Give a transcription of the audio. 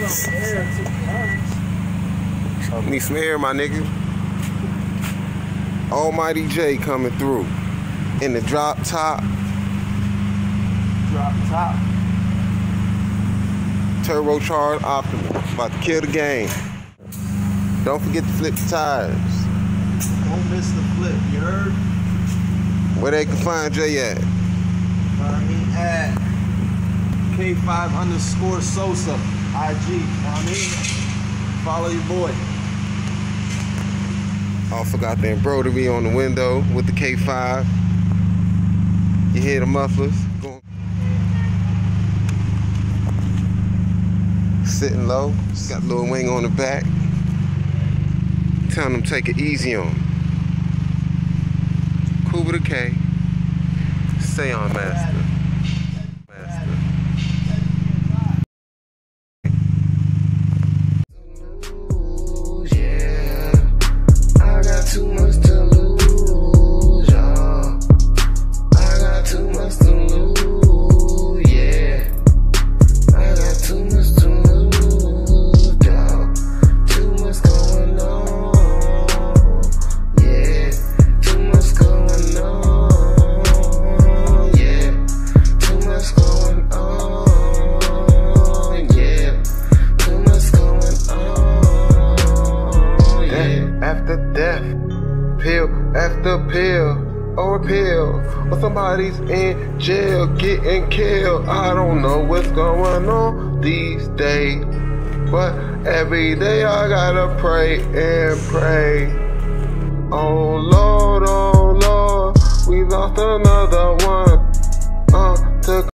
some air, to be honest. Need some air, my nigga. Almighty J coming through. In the drop top. Drop top. Turbocharged Optimus. About to kill the game. Don't forget to flip the tires. Don't miss the flip, you heard? Where they can find Jay at? Find me at K5_Sosa, IG. You know what I mean? Follow your boy. Also got the embroidery on the window with the K5. You hear the mufflers? Sitting low. Got a little wing on the back. Telling them take it easy on. Cool with a K. Stay on, master. Too much to lose, y'all. I got too much to lose, yeah. I got too much to lose, y'all. Too much going on, yeah. Too much going on, yeah. Too much going on, yeah. Too much going on, yeah. After death. Pill after pill or a pill, or somebody's in jail getting killed. I don't know what's going on these days, but every day I gotta pray and pray. Oh Lord, we lost another one.